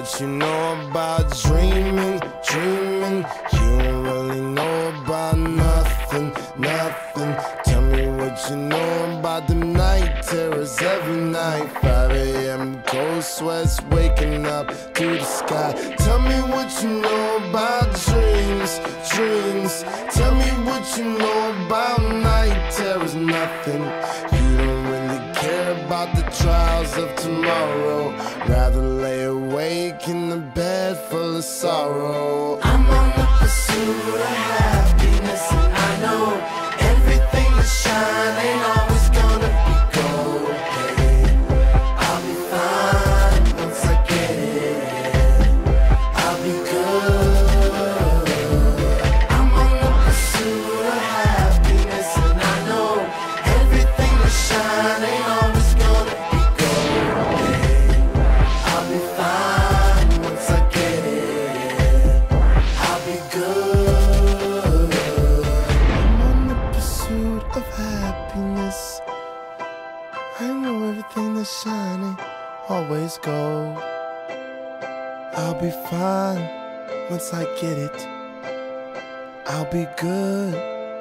what you know about dreaming, dreaming. You don't really know about nothing, nothing. Tell me what you know about them night terrors every night. 5 a.m. cold sweats waking up to the sky. Tell me what you know about dreams, dreams. Tell me what you know about night terrors, nothing. You don't really care about the trials of tomorrow. Rather lay awake in the bed full of sorrow. I'm on the pursuit of happiness, and I know everything that shine ain't always gonna be gold. Hey, I'll be fine once I get it. I'll be good. I'm on the pursuit of happiness, and I know everything that shine ain't always gonna be gold. Hey, I'll be fine once I get it. I'll be good. I'm on the pursuit of happiness. I know everything that's shining always gold. I'll be fine once I get it. I'll be good.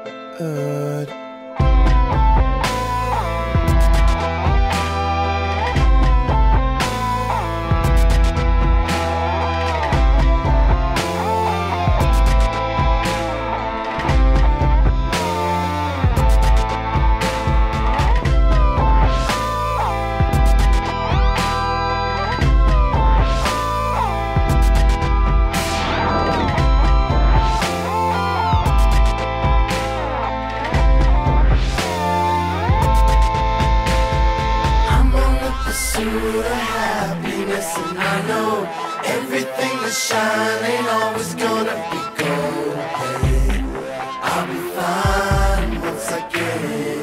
Pursuit of happiness, and I know everything that shine ain't always gonna be gold. Hey, I'll be fine once I get it.